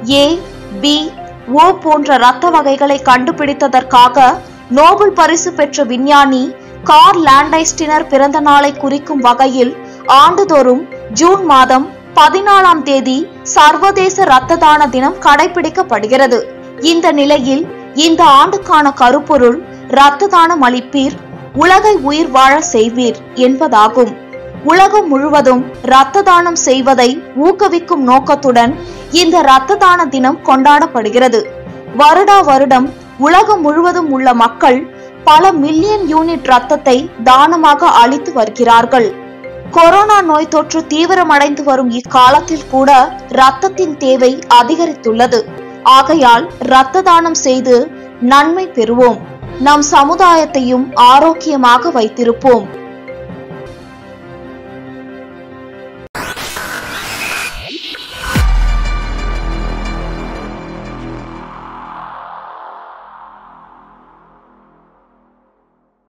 ஏ, B, ஓ போன்ற இரத்த வகைகளை கண்டுபிடித்ததற்காக நோபல் பரிசு பெற்ற விஞ்ஞானி கார்ல் லாண்டைஸ்டினர் பிறந்த நாளை குறிக்கும் வகையில் ஆண்டுதோறும் ஜூன் மாதம் 14ஆம் தேதி சர்வதேச இரத்த தான தினம் கடைபிடிக்கப்படுகிறது. இந்த நிலையில் இந்த ஆண்டுக்கான கருப்பொருள் இரத்த தானம் அளிப்பீர், உலகை உயிர் வாழ செய்வீர் என்பதாகும். உலகம் முழுவதும் இரத்த தானம் செய்வதை ஊக்குவிக்கும் நோக்கத்துடன் இந்த இரத்த தான தினம் கொண்டாடப்படுகிறது. வருடா வருடம் உலகம் முழுவதும் உள்ள மக்கள் பல மில்லியன் யூனிட் இரத்தத்தை தானமாக அளித்து வருகிறார்கள். கொரோனா நோய் தொற்று தீவிரமடைந்து வரும் இக்காலத்தில் கூட இரத்தத்தின் தேவை அதிகரித்துள்ளது. ஆகையால் இரத்த தானம் செய்து நன்மை பெறுவோம். நம் சமுதாயத்தையும் ஆரோக்கியமாக வைத்திருப்போம்.